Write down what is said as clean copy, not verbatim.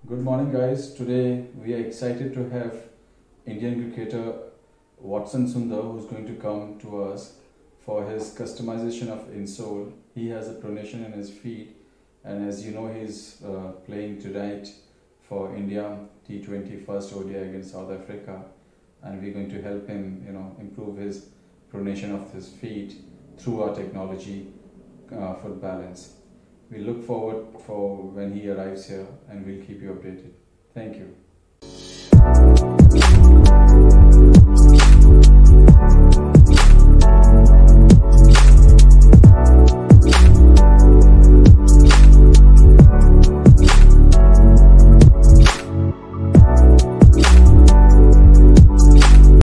Good morning, guys. Today we are excited to have Indian cricketer Watson Sundar, who's going to come to us for his customization of insole. He has a pronation in his feet, and as you know, he's playing tonight for India T20 first ODI against South Africa, and we're going to help him, improve his pronation of his feet through our technology, foot balance. We look forward for when he arrives here, and we'll keep you updated. Thank you.